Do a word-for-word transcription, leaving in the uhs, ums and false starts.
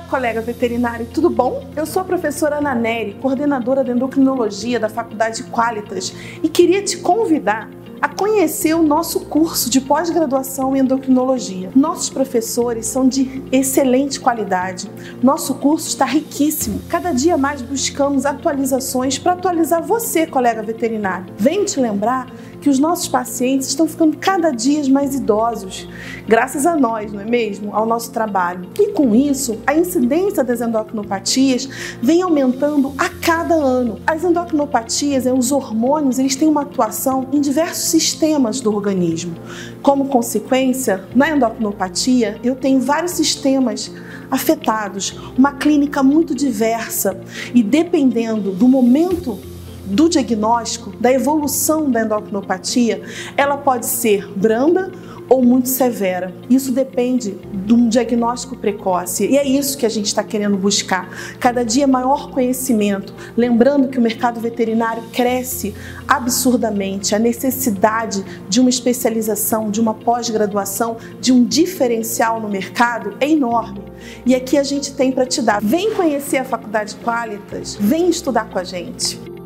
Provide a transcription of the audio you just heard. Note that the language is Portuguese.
colega veterinário, tudo bom? Eu sou a professora Ana Nery, coordenadora de endocrinologia da Faculdade Qualitas, e queria te convidar a conhecer o nosso curso de pós-graduação em endocrinologia. Nossos professores são de excelente qualidade. Nosso curso está riquíssimo. Cada dia mais buscamos atualizações para atualizar você, colega veterinário. Venho te lembrar que os nossos pacientes estão ficando cada dia mais idosos, graças a nós, não é mesmo? Ao nosso trabalho. E com isso, a incidência das endocrinopatias vem aumentando a cada ano. As endocrinopatias, os hormônios, eles têm uma atuação em diversos sistemas do organismo. Como consequência, na endocrinopatia, eu tenho vários sistemas afetados, uma clínica muito diversa e dependendo do momento do diagnóstico, da evolução da endocrinopatia, ela pode ser branda ou muito severa. Isso depende de um diagnóstico precoce e é isso que a gente está querendo buscar. Cada dia maior conhecimento, lembrando que o mercado veterinário cresce absurdamente, a necessidade de uma especialização, de uma pós-graduação, de um diferencial no mercado é enorme. E aqui a gente tem para te dar. Vem conhecer a Faculdade Qualitas, vem estudar com a gente.